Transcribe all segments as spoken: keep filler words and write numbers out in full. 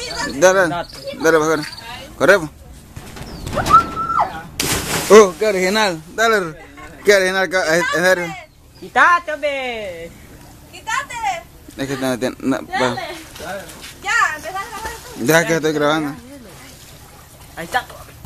Dale, dale, dale, corre. Corremos. Uh, qué original. Dale, qué original. En serio. Quítate, hombre. Quítate. Es que no tiene. No, Dale. Ya, empezá a grabar. Deja que estoy grabando. Ahí está.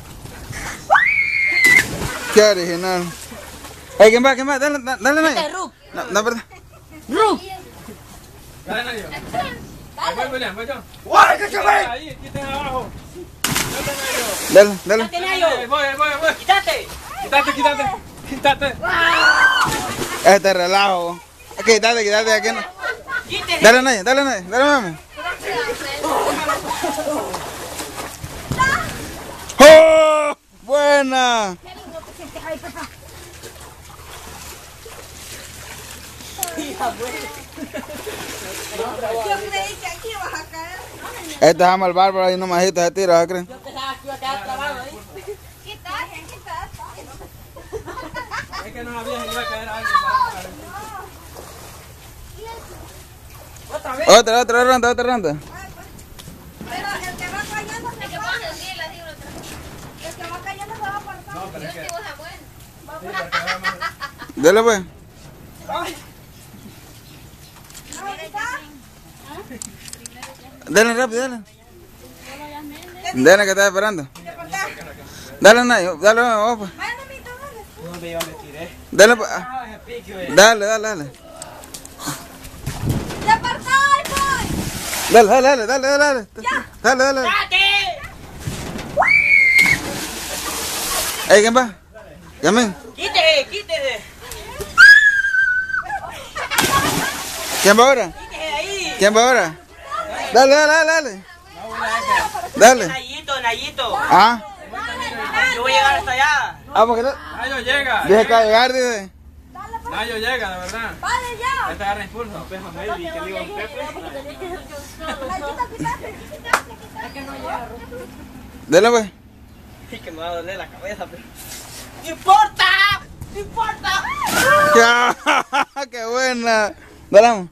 Qué original. Hey, ¿quién va? ¿Quién va? Dale, dale, dale. Este es Rup. No, no, perdón. Rup. Dale, Nayo. Ahí voy, William, voy yo. ¡Guay, que se ve! Ahí, quiten abajo. Dale, dale. Ahí voy, ahí voy, ahí voy. Quítate. Quítate, quítate. Quítate. Este relajo. Quítate, quítate aquí. No. Quítese. Dale, Naya, dale, Naya, dale, mami. ¡Oh! ¡Buena! Yo creí que aquí ibas a caer. Este es el bárbaro y no majito se tira, ¿se creen? Yo pensaba que iba a quedar trabado ahí. Quítate, quítate. Es que no había, iba a caer algo. Otra vez. Otra, otra ronda, otra ronda. Pero el que va cayendo se va. El que va cayendo se va a apartar. No, pero es que... Dale, pues. Dale rápido, dale. Dale que está esperando. Dale, Naya, dale, vamos, pues. ¿Dónde yo me tiré? Dale, pues. Ah, ese pique, güey. Dale, dale, dale. ¡Se apartó, boy! Dale, dale, dale, dale, dale. Dale, dale. ¡Quítate! Ey, ¿quién va? Llamen. Quítese, quítese. ¿Quién va ahora? Quítese de ahí. ¿Quién va ahora? Dale, dale, dale, dale. Dale. Nayito, Nayito. Ah, Yo voy a llegar hasta allá. ah, porque no. Nayo llega. Dije que va a llegar, dice. Nayo llega, de verdad. ¡Vale, ya! Este agarra impulso. Pejo, Meli, que digo, Pepe. Dale, pues. Sí que me va a doler la cabeza, pero... ¡No importa! ¡No importa! ¡Ya! ¡Qué buena! Dale, vamos.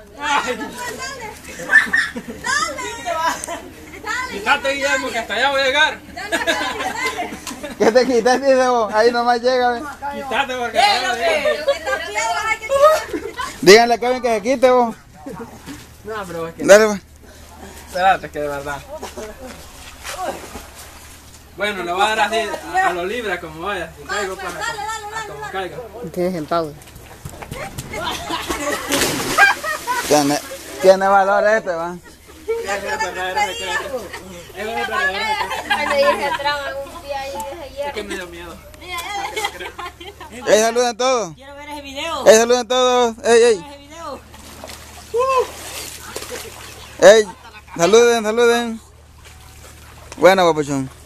Quítate, Guillermo, que hasta allá voy a llegar. ¿Qué te quitas, dice vos? Ahí nomás llega, ve. Quítate porque hasta allá voy a llegar. Díganle a Kevin que se quite, vos. No, pero es que... Dale, pues. Espérate, que de verdad. Bueno, le voy a dar así a, a los libres como vaya. Si caigo para a como caiga. Tienes en pausa. Tiene, tiene valor este, va. Ese es el verdadero secreto. Ese es el verdadero secreto. Cuando dije atrás algún día y dije Es que me dio miedo. Ey, saluden todos. Quiero ver ese video. Ey, saluden todos. Ey, ey. Ese video. Ey, saluden, saluden. Bueno, papuchón.